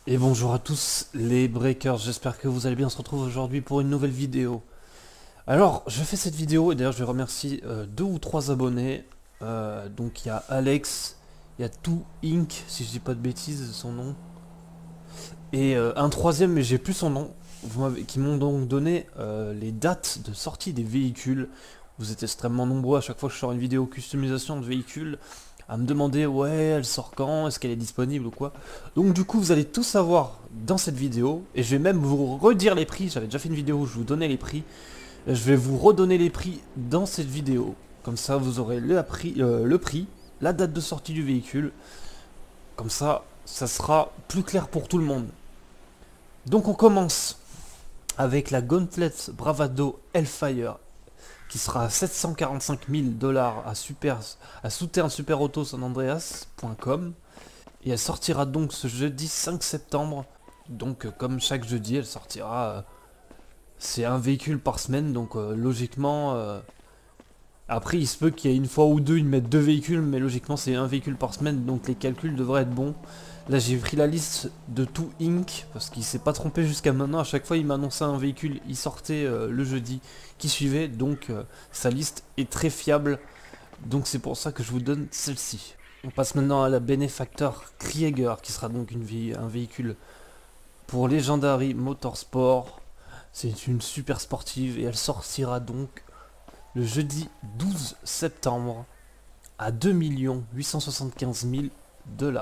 Et bonjour à tous les breakers, j'espère que vous allez bien. On se retrouve aujourd'hui pour une nouvelle vidéo. Alors, je fais cette vidéo et d'ailleurs je remercie deux ou trois abonnés. Donc il y a Alex, il y a Tout Inc, si je dis pas de bêtises son nom. Et un troisième, mais j'ai plus son nom, qui m'ont donc donné les dates de sortie des véhicules. Vous êtes extrêmement nombreux à chaque fois que je sors une vidéo customisation de véhicules à me demander ouais elle sort quand, est-ce qu'elle est disponible ou quoi. Donc du coup vous allez tout savoir dans cette vidéo et je vais même vous redire les prix. J'avais déjà fait une vidéo où je vous donnais les prix. Je vais vous redonner les prix dans cette vidéo. Comme ça vous aurez le prix, la date de sortie du véhicule. Comme ça, ça sera plus clair pour tout le monde. Donc on commence avec la Gauntlet Bravado Hellfire qui sera à 745 000 $ à Southern Super Auto San Andreas.com et elle sortira donc ce jeudi 5 septembre. Donc comme chaque jeudi elle sortira, c'est un véhicule par semaine donc logiquement après il se peut qu'il y ait une fois ou deux ils mettent deux véhicules, mais logiquement c'est un véhicule par semaine donc les calculs devraient être bons. Là j'ai pris la liste de Tout Inc parce qu'il s'est pas trompé jusqu'à maintenant. À chaque fois il m'annonçait un véhicule, il sortait le jeudi qui suivait, donc sa liste est très fiable. Donc c'est pour ça que je vous donne celle-ci. On passe maintenant à la Benefactor Krieger qui sera donc un véhicule pour Legendary Motorsport. C'est une super sportive et elle sortira donc le jeudi 12 septembre à 2 875 000 $.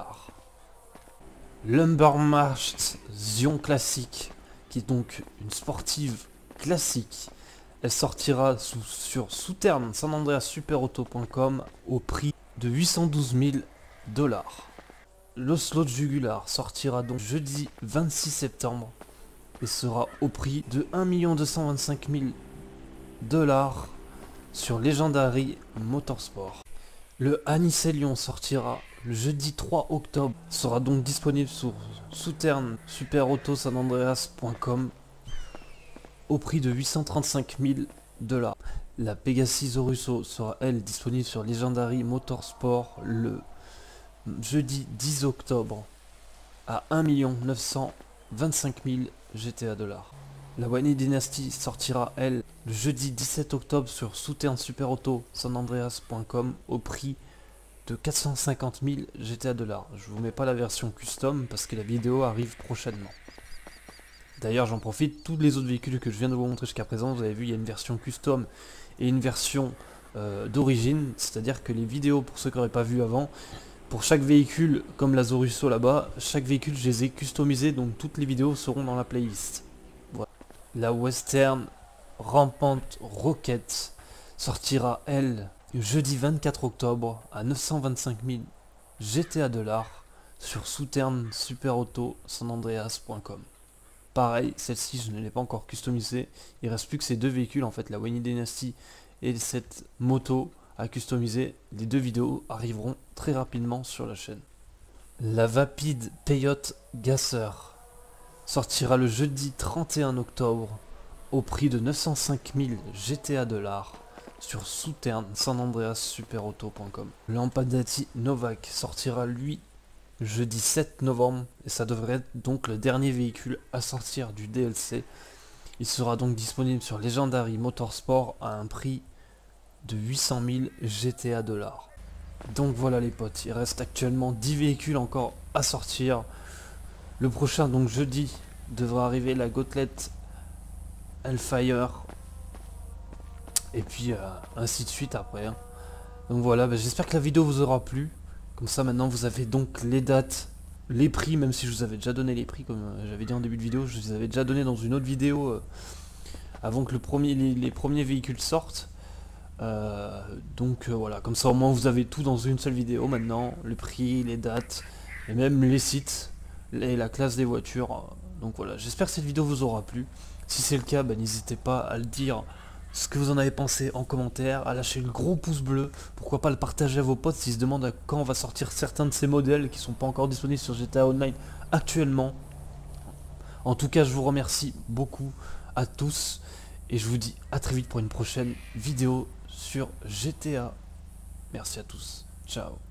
Lumbermacht Zion Classic, qui est donc une sportive classique. Elle sortira sur Southern San Andreas Superauto.com au prix de 812 000 $. L'Oslo Jugular sortira donc jeudi 26 septembre et sera au prix de 1 225 000 $ sur Legendary Motorsport. Le Anicelion sortira le jeudi 3 octobre, sera donc disponible sur Southern Super Auto San Andreas.com au prix de 835 000 $. La Pegasus Russo sera elle disponible sur Legendary Motorsport le jeudi 10 octobre à 1 925 000 GTA $. La Wayne Dynasty sortira elle le jeudi 17 octobre sur Southern Super Auto San Andreas.com au prix de 450 000 GTA $. Je vous mets pas la version custom parce que la vidéo arrive prochainement. D'ailleurs j'en profite, tous les autres véhicules que je viens de vous montrer jusqu'à présent, vous avez vu il y a une version custom et une version d'origine, c'est à dire que les vidéos, pour ceux qui n'auraient pas vu avant, pour chaque véhicule comme la Zorusso là-bas, chaque véhicule je les ai customisés, donc toutes les vidéos seront dans la playlist. Voilà. La Western Rampant Rocket sortira elle jeudi 24 octobre à 925 000 GTA $ sur Southern Super Auto San Andreas.com. Pareil, celle-ci je ne l'ai pas encore customisée. Il reste plus que ces deux véhicules en fait, la Wayne Dynasty et cette moto à customiser. Les deux vidéos arriveront très rapidement sur la chaîne. La Vapid Peyote Gasser sortira le jeudi 31 octobre au prix de 905 000 GTA $ sur Southern San Andreas Superauto.com. Lampadati Novak sortira lui jeudi 7 novembre et ça devrait être donc le dernier véhicule à sortir du DLC. Il sera donc disponible sur Legendary Motorsport à un prix de 800 000 GTA $. Donc voilà les potes, il reste actuellement 10 véhicules encore à sortir. Le prochain donc jeudi devra arriver la Gauntlet Hellfire et puis ainsi de suite après hein. Donc voilà, j'espère que la vidéo vous aura plu. Comme ça maintenant vous avez donc les dates, les prix, même si je vous avais déjà donné les prix comme j'avais dit en début de vidéo, je vous avais déjà donné dans une autre vidéo avant que les premiers véhicules sortent. Donc voilà, comme ça au moins vous avez tout dans une seule vidéo maintenant, le prix, les dates, et même les sites, et la classe des voitures. Donc voilà, j'espère que cette vidéo vous aura plu. Si c'est le cas, n'hésitez pas à le dire ce que vous en avez pensé en commentaire, à lâcher le gros pouce bleu, pourquoi pas le partager à vos potes s'ils se demandent quand on va sortir certains de ces modèles qui sont pas encore disponibles sur GTA Online actuellement. En tout cas je vous remercie beaucoup à tous et je vous dis à très vite pour une prochaine vidéo sur GTA. Merci à tous, ciao.